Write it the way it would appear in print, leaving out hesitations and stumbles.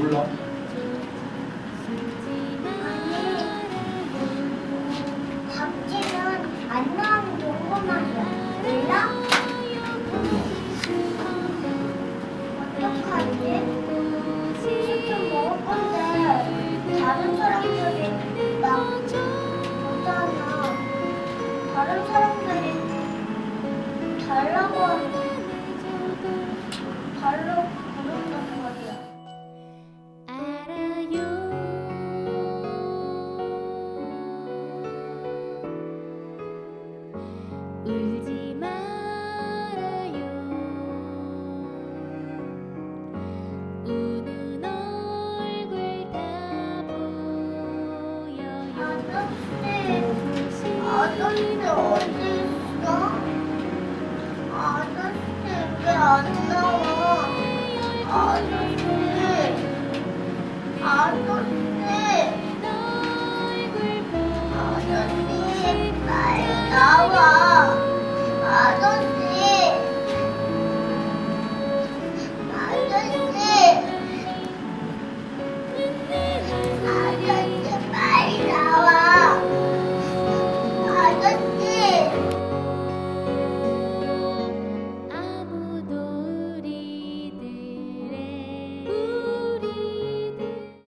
몰라. 박쥐는 안 나오는 경우가 말이야. 몰라? 어떡하지? 치킨 먹을 건데 다른 사람들이 막 오잖아. 다른 사람들이 달라고 하면 달라고 부른단 말이야. 울지 말아요. 우는 얼굴 다 보여요. 아저씨 어디 있어? 아저씨 왜 안 나와? 아저씨